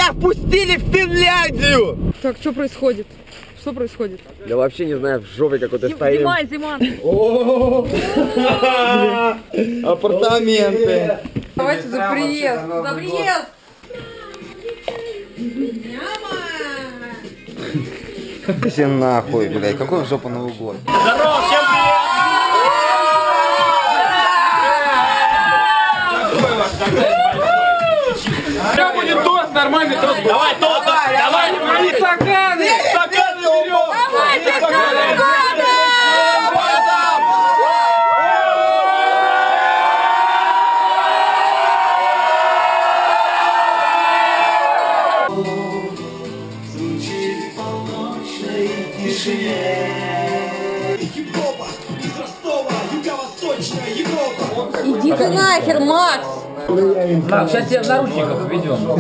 Меня впустили в Финляндию! Так, что происходит? Что происходит? Да вообще не знаю, в жопе какой-то стоим. Снимай, Зиман! Апартаменты. Давайте за приезд! За приезд! Все нахуй, блядь, какой в жопу Новый год? Здорово, всем привет! Сейчас будет тост, нормальный тост. Давай, тост, давай, давай, стаканы! Стаканы берем! Давайте, стаканы! Иди ты нахер, Макс! Макс, сейчас тебя в наручниках введем.